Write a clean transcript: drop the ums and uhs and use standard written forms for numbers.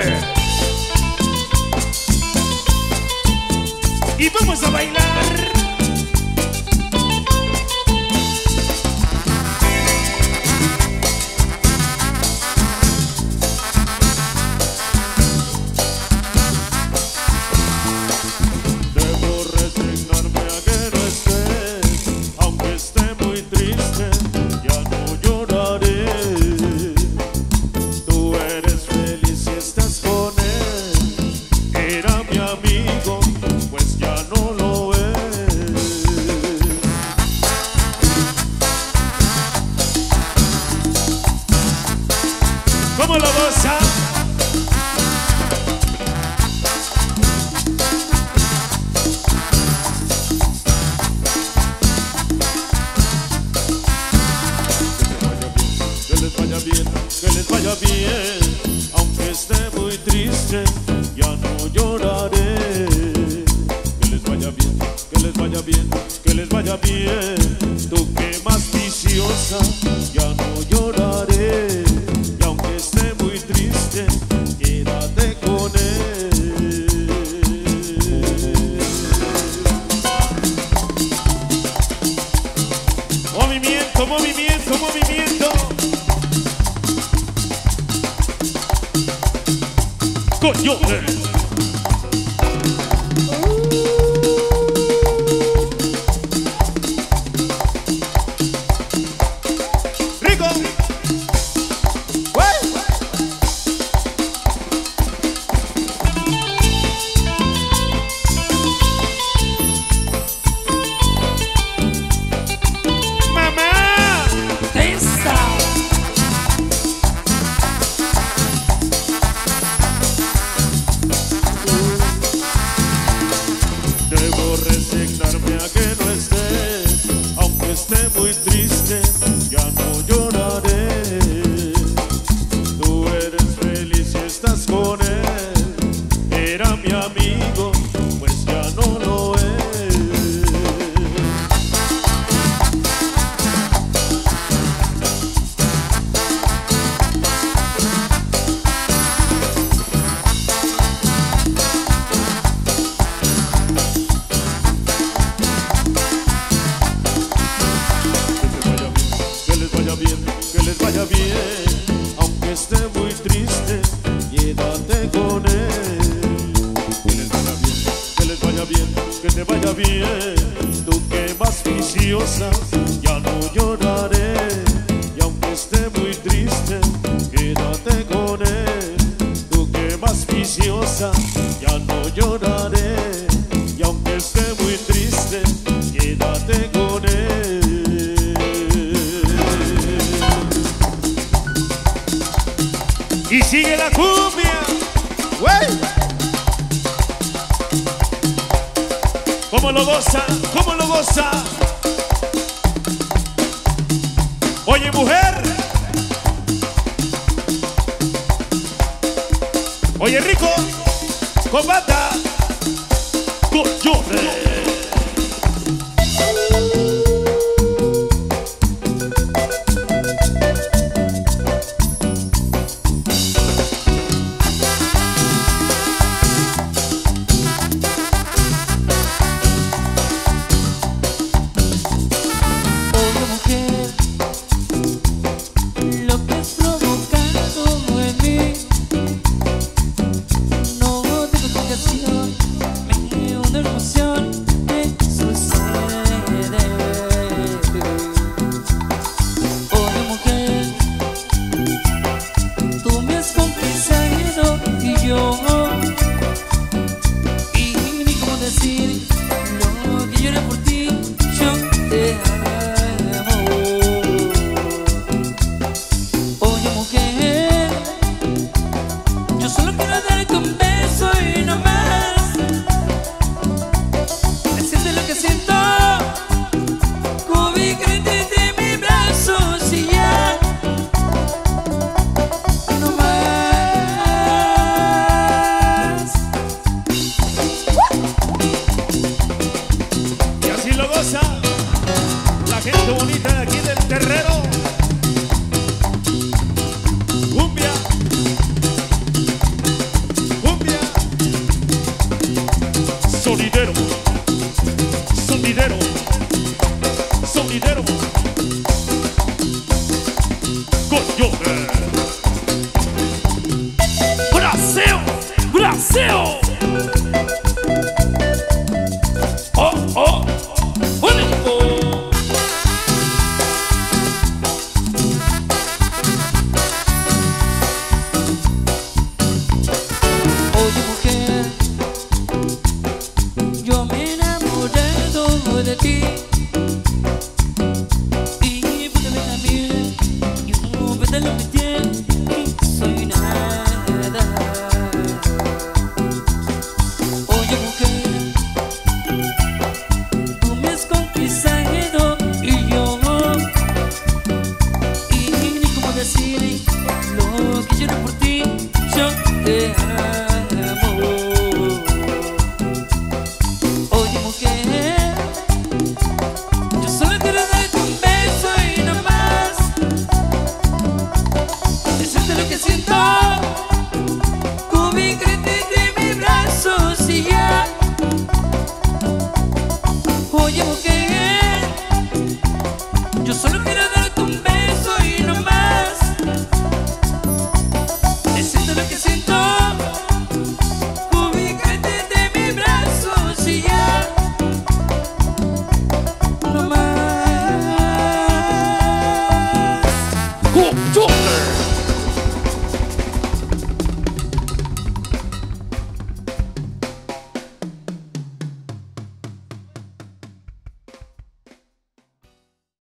Y vamos a bailar. Debo resignarme a que no estés, aunque esté muy triste, ya no lloraré. Tú eres feliz si estás con él, era mi amigo, pues ya no lo es. ¿Cómo lo goza? Que les vaya bien, que les vaya bien, aunque esté muy triste, ya no lloraré. Que les vaya bien, que les vaya bien, que les vaya bien. Tú que más viciosa, ya no lloraré. Y aunque esté muy triste, quédate con él. Movimiento, movimiento, movimiento. Coyote. Rico. Mamá. Esa. Debo resignarme a que no estés, aunque esté muy triste, ya no lloraré. Tú eres feliz si estás con él, era mi amigo, pues ya no lo es. Que les vaya bien, que les vaya bien, aunque esté muy triste, quédate con él. Que les vaya bien, que les vaya bien, que te vaya bien. Tú que más viciosa, ya no lloraré. Y aunque esté muy triste, quédate con él. Tú que más viciosa, ya no lloraré. Y aunque esté muy triste, quédate con él. Y sigue la cumbia. ¡Wey! ¿Cómo lo goza? ¿Cómo lo goza? Oye, mujer. Oye, rico. Combata. Coyote. Oye, mujer, lo que has provocado en mí no tiene explicación. Me une una emoción Paseo. Oh, oh, bonito. Oye mujer, yo me he enamorado de ti. Y pídeme también, y no pídelo lo que tienes, y soy nada. Oye mujer, tú me has conquistado y yo, y ni cómo decir lo que lloro por ti, yo te amo. Oye mujer, yo solo quiero darte un beso y no más. Decirte lo que siento, cubrirte de mis brazos y ya. Oye mujer, yo solo quiero darte un beso y no más. Decirte lo que siento, cubrirte de mis brazos y ya. No más. Joker.